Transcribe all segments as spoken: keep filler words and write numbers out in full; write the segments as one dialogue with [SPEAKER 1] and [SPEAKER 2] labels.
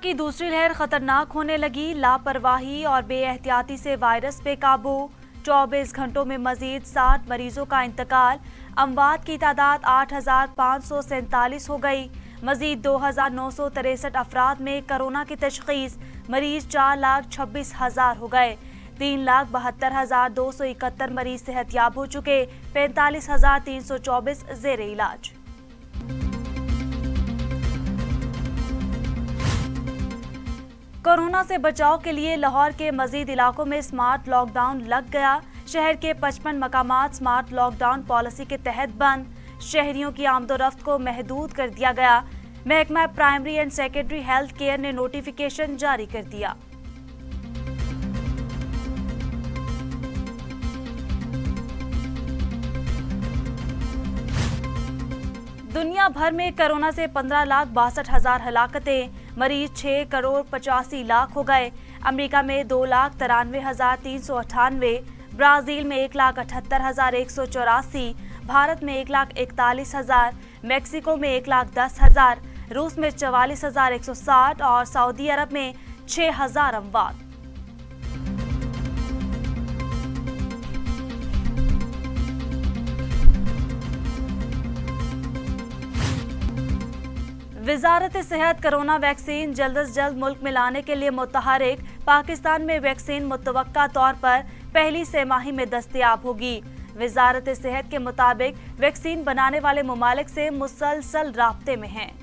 [SPEAKER 1] की दूसरी लहर खतरनाक होने लगी। लापरवाही और बेएहतियाती से वायरस पे काबू। चौबीस घंटों में मजीद साठ मरीजों का इंतकाल। अमवात की तादाद आठ हजार पाँच सौ सैंतालीस हो गई। मजीद दो हजार नौ सौ तिरसठ अफराद में कोरोना की तशखीस। मरीज चार लाख छब्बीस हजार हो गए। तीन लाख बहत्तर हजार दो सौ इकहत्तर मरीज सेहतयाब हो चुके। पैंतालीस हजार तीन सौ चौबीस जेर इलाज। कोरोना से बचाव के लिए लाहौर के मजीद इलाकों में स्मार्ट लॉकडाउन लग गया। शहर के पचपन मकामात स्मार्ट लॉकडाउन पॉलिसी के तहत बंद। शहरियों की आमदोरफ्त को महदूद कर दिया गया। महकमा primary and secondary health care ने नोटिफिकेशन जारी कर दिया। दुनिया भर में कोरोना से पंद्रह लाख बासठ हजार हलाकतें। मरीज छह करोड़ पचासी लाख हो गए। अमेरिका में दो लाख तिरानवे हजार तीन सौ अठानवे। ब्राजील में एक लाख अठहत्तर हजार एक सौ चौरासी। भारत में एक लाख इकतालीस हजार। मैक्सिको में एक लाख दस हजार। रूस में चवालीस हजार एक सौ साठ और सऊदी अरब में छह हजार अमवात। वजारत सेहत कोरोना वैक्सीन जल्द अज जल्द मुल्क में लाने के लिए मुतहरिक। पाकिस्तान में वैक्सीन मुतवक्का तौर पर पहली सेमाही में दस्तयाब होगी। वजारत सेहत के मुताबिक वैक्सीन बनाने वाले ममालिक से मुसलसल राब्ते में हैं।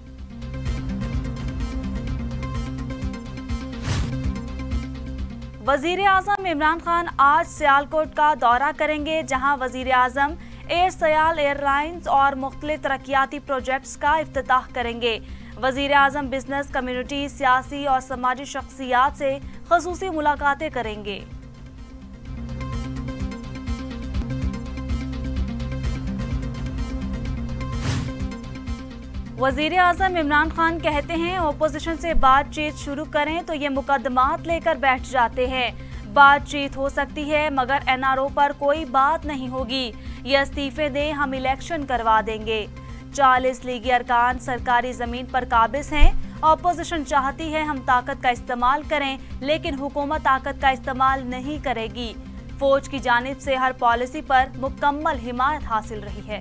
[SPEAKER 1] वजीर आजम इमरान खान आज सियालकोट का दौरा करेंगे, जहां वजीर आजम एयर सयाल एयरलाइंस और मुख्तलिफ तरक्याती प्रोजेक्ट्स का इफ्तिताह करेंगे। वजीर आजम बिजनेस कम्युनिटी, सियासी और समाजी शख्सियात से खसूसी मुलाकातें करेंगे। वजीर आजम इमरान खान कहते हैं, ओपोजिशन से बातचीत शुरू करें तो ये मुकदमात लेकर बैठ जाते हैं। बातचीत हो सकती है मगर एन आर ओ पर कोई बात नहीं होगी। ये इस्तीफे दें, हम इलेक्शन करवा देंगे। चालीस लीगी अरकान सरकारी जमीन पर काबिज हैं। ऑपोजिशन चाहती है हम ताकत का इस्तेमाल करें, लेकिन हुकूमत ताकत का इस्तेमाल नहीं करेगी। फौज की जानिब से हर पॉलिसी पर मुकम्मल हिमायत हासिल रही है।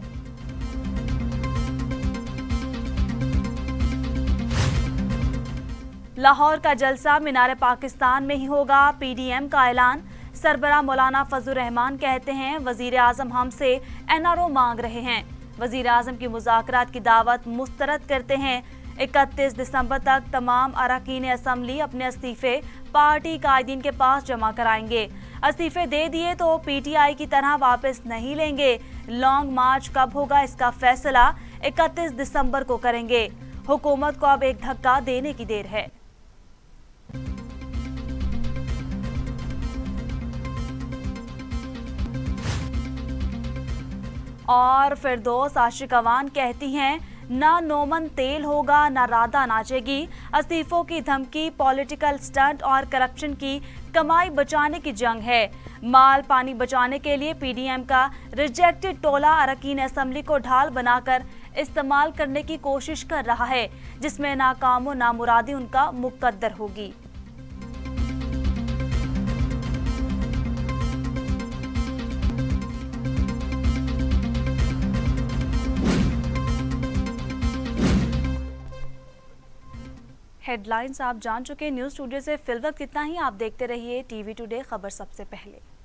[SPEAKER 1] लाहौर का जलसा मीनार पाकिस्तान में ही होगा। पी डी एम का ऐलान। सरबरा मौलाना फजलुर रहमान कहते हैं, वजीर आजम हमसे एन आर ओ मांग रहे हैं। वजीर आजम की मुज़ाकरात की दावत मुस्तरद करते हैं। इकतीस दिसंबर तक तमाम अरकान असम्बली अपने इस्तीफे पार्टी कायदीन के पास जमा कराएंगे। इस्तीफे दे दिए तो पी टी आई की तरह वापस नहीं लेंगे। लॉन्ग मार्च कब होगा इसका फैसला इकतीस दिसंबर को करेंगे। हुकूमत को अब एक धक्का देने की देर है। और फिरदौस आशिक अवान कहती हैं, ना नोमन तेल होगा ना राधा नाचेगी। इस्तीफों की धमकी पॉलिटिकल स्टंट और करप्शन की कमाई बचाने की जंग है। माल पानी बचाने के लिए पी डी एम का रिजेक्टेड टोला अरकान असम्बली को ढाल बनाकर इस्तेमाल करने की कोशिश कर रहा है, जिसमें नाकाम व नामुरादी उनका मुकद्दर होगी। हेडलाइंस आप जान चुके। न्यूज़ स्टूडियो से फिलवक्त कितना ही। आप देखते रहिए टीवी टुडे, खबर सबसे पहले।